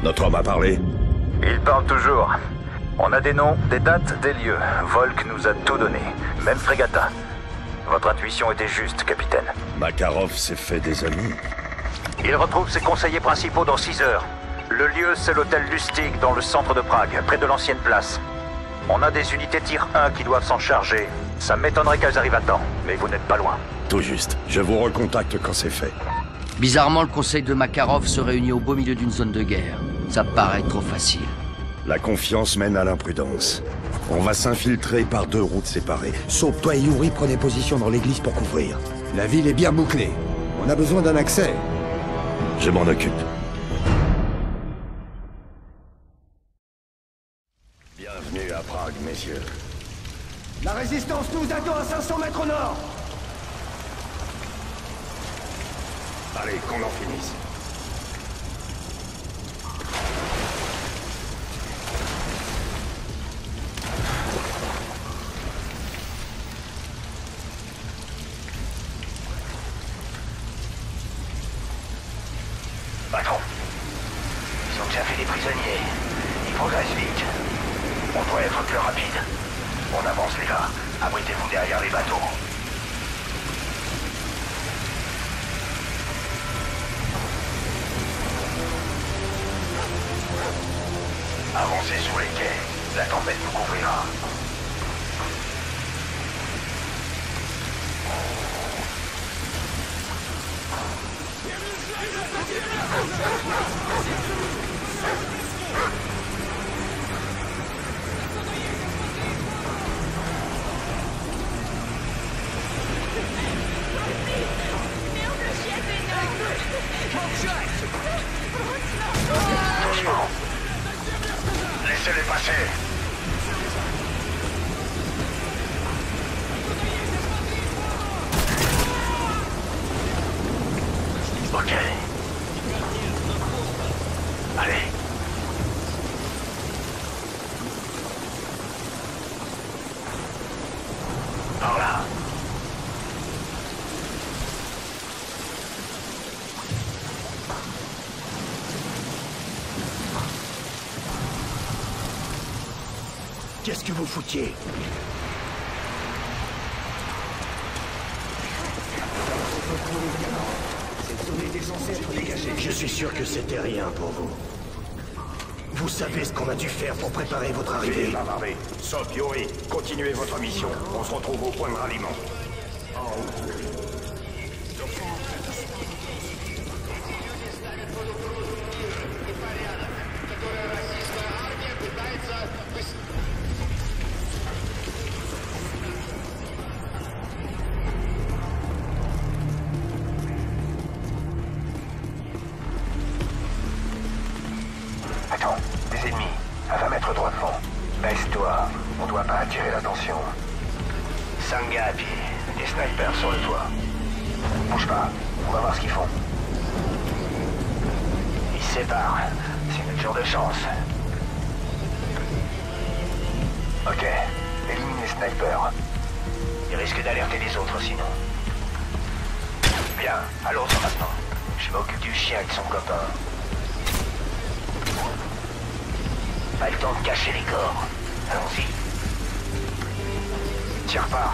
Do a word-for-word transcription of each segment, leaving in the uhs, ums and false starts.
Notre homme a parlé? Il parle toujours. On a des noms, des dates, des lieux. Volk nous a tout donné, même Fregata. Votre intuition était juste, capitaine. Makarov s'est fait des amis. Il retrouve ses conseillers principaux dans six heures. Le lieu, c'est l'hôtel Lustig, dans le centre de Prague, près de l'ancienne place. On a des unités tir un qui doivent s'en charger. Ça m'étonnerait qu'elles arrivent à temps, mais vous n'êtes pas loin. Tout juste. Je vous recontacte quand c'est fait. Bizarrement, le conseil de Makarov se réunit au beau milieu d'une zone de guerre. Ça paraît trop facile. La confiance mène à l'imprudence. On va s'infiltrer par deux routes séparées. Sauf toi et Yuri, prenez position dans l'église pour couvrir. La ville est bien bouclée. On a besoin d'un accès. Je m'en occupe. Bienvenue à Prague, messieurs. La résistance nous attend à cinq cents mètres au nord. Allez, qu'on en finisse. Patron, ils ont déjà fait des prisonniers. Ils progressent vite. On doit être plus rapide. On avance, les gars. Abritez-vous derrière les bateaux. Avancez sous les quais. La tempête nous couvrira. Doucement. Laissez-les passer. Ok. Allez. Par là. Qu'est-ce que vous foutiez? Cette zone était censée être dégagée. Je suis sûr que c'était rien pour vous. Vous savez ce qu'on a dû faire pour préparer votre arrivée. Bavarder. Sop, Yuri, continuez votre mission. On se retrouve au point de ralliement. Attends, des ennemis, à vingt mètres droit devant. Baisse-toi, on doit pas attirer l'attention. Cinq gars à pied, des snipers sur le toit. Bouge pas, on va voir ce qu'ils font. Ils se séparent, c'est notre jour de chance. Ok, élimine les snipers. Ils risquent d'alerter les autres sinon. Bien, à l'autre maintenant. Je m'occupe du chien avec son copain. Pas le temps de cacher les corps. Allons-y. Tire pas.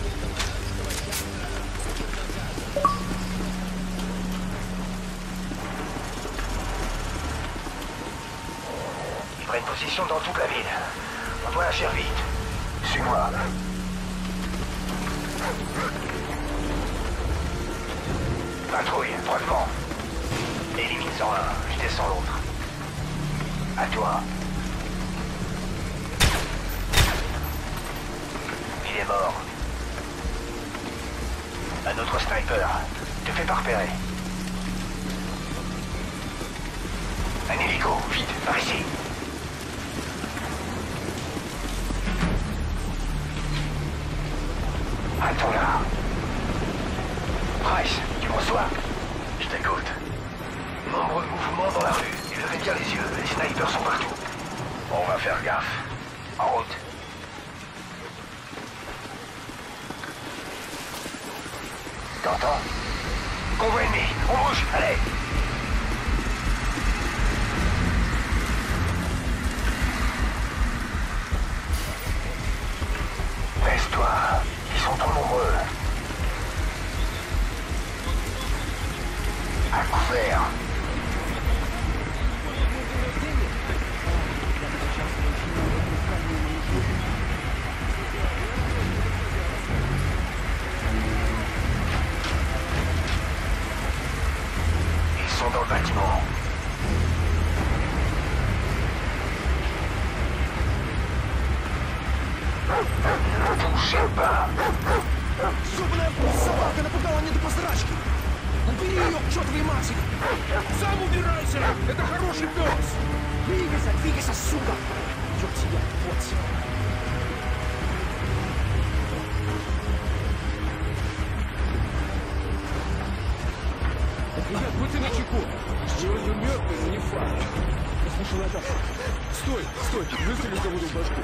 Ils prennent position dans toute la ville. On doit agir vite. Suis-moi. Patrouille, droit devant. Élimine-en un, je descends l'autre. À toi. Il est mort. Un autre sniper. Te fais pas repérer. Un hélico, vite, par ici. Attends là. Price, tu me reçois? Je t'écoute. Nombreux mouvements dans la rue. Levez bien les yeux, les snipers sont partout. On va faire gaffe. En route. T'entends? Convoi ennemi, on bouge, allez! nombreux. À couvert. Ils sont dans le bâtiment. Ne bougez pas. Ёбаная собака напугала мне до посрачки! Убери ее к чертовой матери! Сам убирайся! Это хороший пес! Двигайся, двигайся, сука! Ёб тебя, вот! Ребят, будьте начеку! Сегодня мертвый, но не факт. Послушай, Наташа. Стой, стой, выстрели кому-то в башку.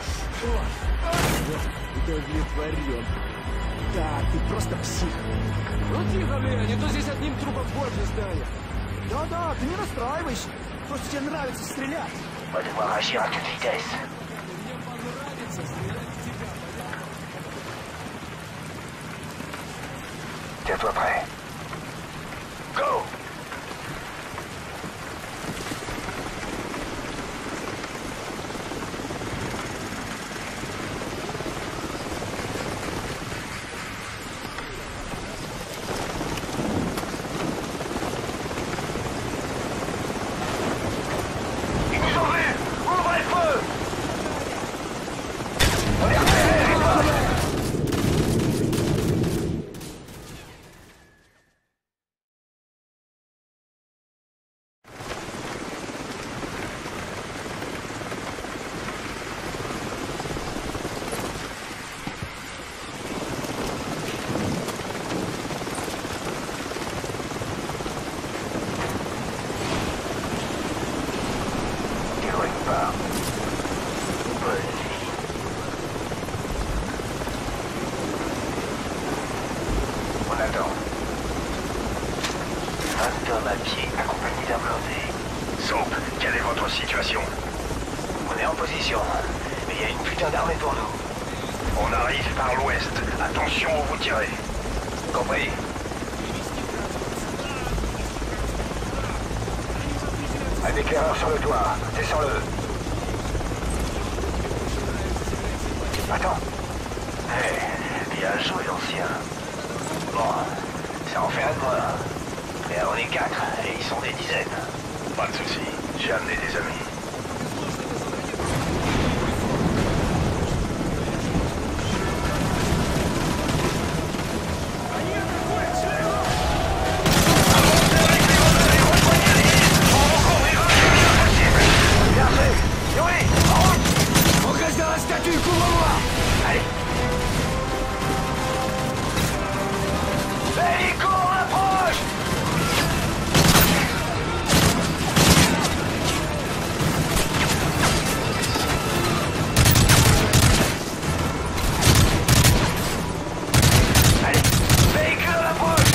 Удовлетворен. Да, ты просто псих. Ну тихо, Лея, не то здесь одним трупом больше станет. Да-да, ты не расстраивайся. Просто тебе нравится стрелять. On va devoir agir à toute vitesse. Мне понравится стрелять в тебя, понятно? Tiens-toi prêt. Go! Ils nous ont vus! Ouvrez le feu! On est repérés, les gars! T'éloigne pas. Bonne nuit. On attend. vingt hommes à pied accompagnés d'un blindé. Soap, quelle est votre situation? On est en position, mais il y a une putain d'armée pour nous. On arrive par l'ouest. Attention où vous tirez. Compris. Un éclaireur sur le toit. Descends-le. Attends. Eh, bien joué, ancien. Bon, ça en fait un de moins. Mais on est quatre, et ils sont des dizaines. Pas de soucis. J'ai amené des amis. Bien fait. Yuri, en route. On reste dans la statue, couvre-moi! Allez. Hélico, on approche. Allez, véhicule à l'approche.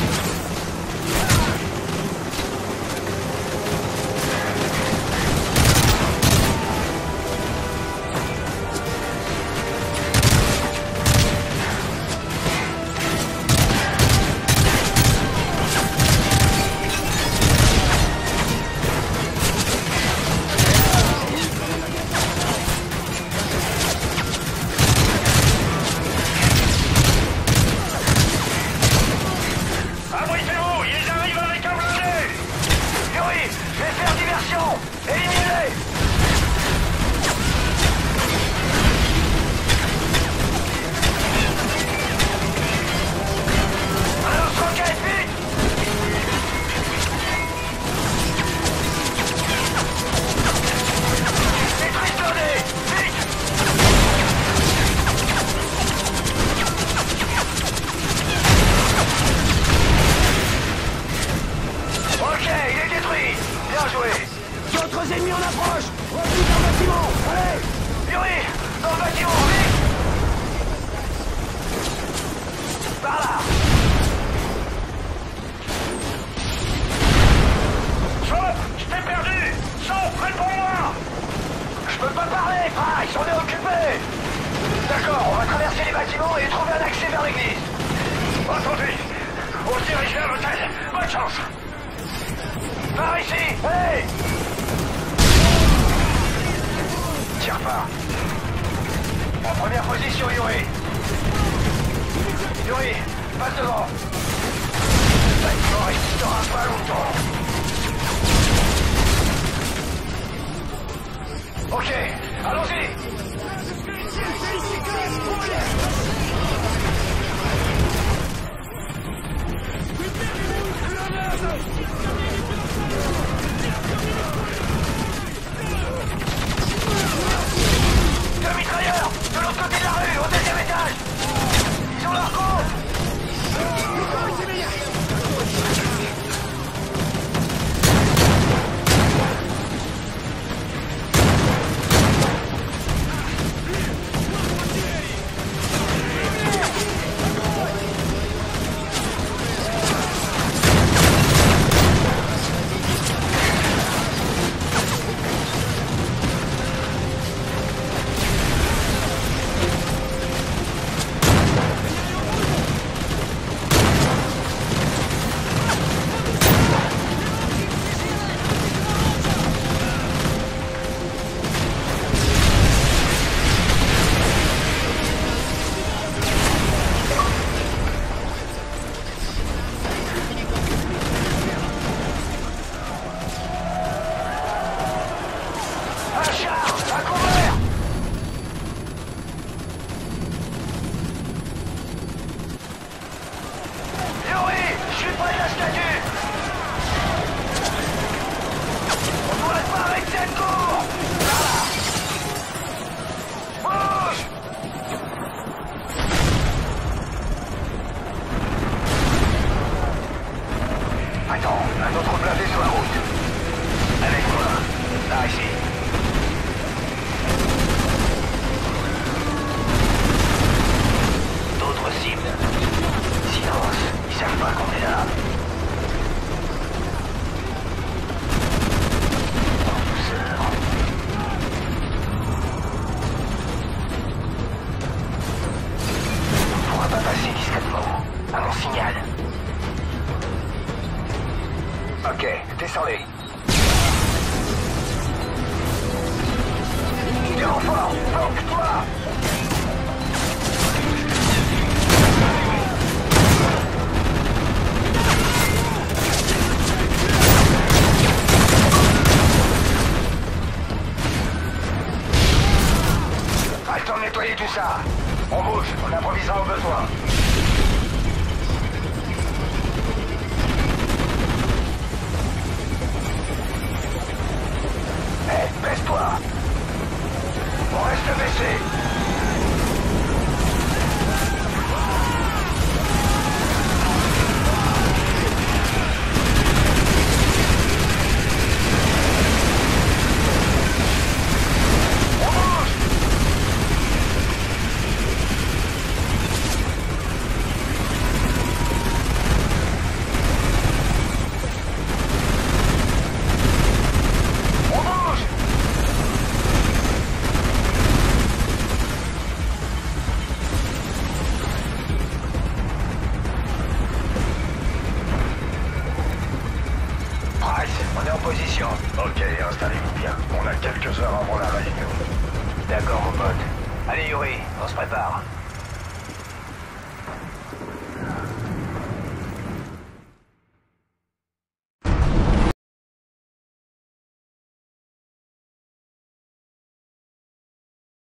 Abritez-vous, ils arrivent avec un blindé. Yuri, je vais faire diversion. Éliminez. Un lance-roquette, vite. Maîtrise blindée, vite. Ok, il est détruit. Bien joué. D'autres ennemis en approche! Repli dans le bâtiment! Allez! Yuri, dans le bâtiment, vite. Par là. Soap, je t'ai perdu. Soap, prenne pour moi. Je peux pas parler, Price, on est occupé. D'accord, on va traverser les bâtiments et trouver un accès vers l'église. Entendu. On se dirige vers l'hôtel. Bonne chance. Par ici. Hey. Tire pas. En première position, Yuri. Yuri, passe devant. Le bâtiment résistera pas longtemps. Ok, allons-y. Deux mitrailleurs, de l'autre côté de la rue, au deuxième étage. Ils ont leur compte.